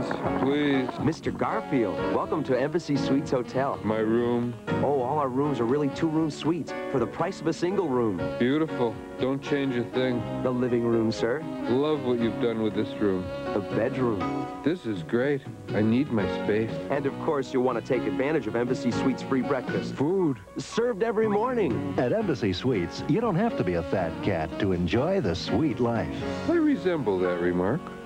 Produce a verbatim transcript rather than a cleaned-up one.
Rooms, please. Mister Garfield, welcome to Embassy Suites Hotel. My room. Oh, all our rooms are really two-room suites for the price of a single room. Beautiful. Don't change a thing. The living room, sir. Love what you've done with this room. The bedroom. This is great. I need my space. And of course, you'll want to take advantage of Embassy Suites free breakfast. Food. Served every morning. At Embassy Suites, you don't have to be a fat cat to enjoy the sweet life. I resemble that remark.